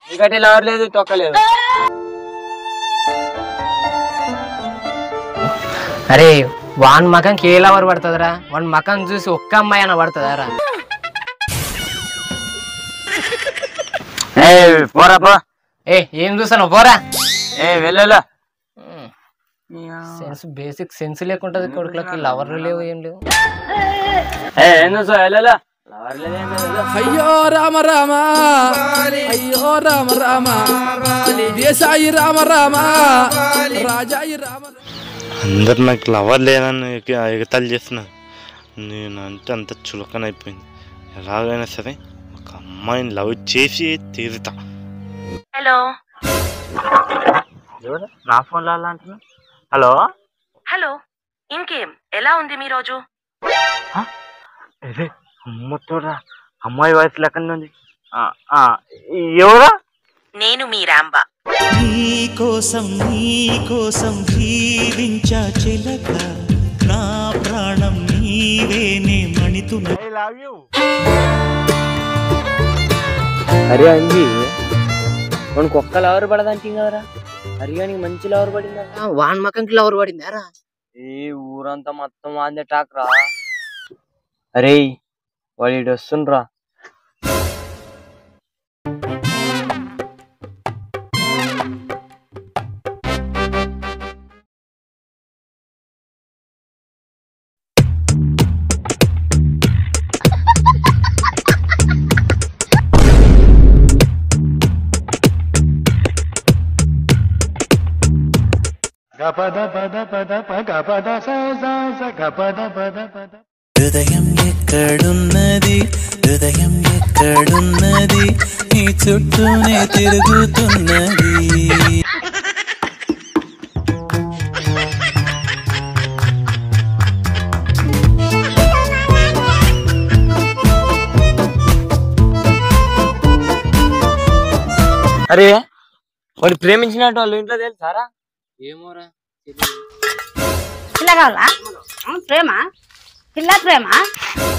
ఇంకటి lover లేదు తొక్కలేదు. అరే వాన్ మకంకి ఏ లవర్ పడుతుందిరా? వాన్ మకం చూసి ఒక్క అమ్మాయి అన్న పడుతుందారా? పోరా పో. ఏం చూసాను పోరా. వెళ్ళా. సెన్స్ బేసిక్ సెన్స్ లేకుంటది కొడుకులకి. లవర్లు లేవు ఏం లేవు. ఏం చూసా వెళ్ళా. అయ్యో రామ రామ అయ్యో రామ రామ దేశాయి రామ రామ రాజాయి రామ. అందరు నాకు లవర్ లేదని ఎగతాళి చేస్తున్నారు. నేను అంటే అంత చులకనైపోయింది. ఎలాగైనా సరే ఒక అమ్మాయిని లవ్ చేసి తీరుతా. హలో నా ఫోన్ లో అంటున్నా. హలో హలో ఇంకేం ఎలా ఉంది మీ రోజు? అమ్మతోరా అమ్మాయి వయసు లెక్కనే ఉంది. ఎవరా? నేను మీ రాంబా. నీకోసం జీవించా చిలక నా ప్రాణం నీవేనే మణితున్నా. అరే అంజీ మనకు ఒక్క లవర్ పడదంటే కదరా. హరియానికి మంచి లవర్ పడిందా? వాన్ మకంకి లవర్ పడిందారా? ఊరంతా మొత్తం వాందే టాక్ రా. అరే వాడు వస్తుండ్రా. హృదయం ఎక్కడున్నది హృదయం ఎక్కడున్నది నీ చుట్టూనే తిరుగుతున్నది. అరే వాడు ప్రేమించినట్టు వాళ్ళు ఇంట్లో తెలుసారా? ఏమోరా. పిల్ల కావాలా? ప్రేమ పిల్ల ప్రేమ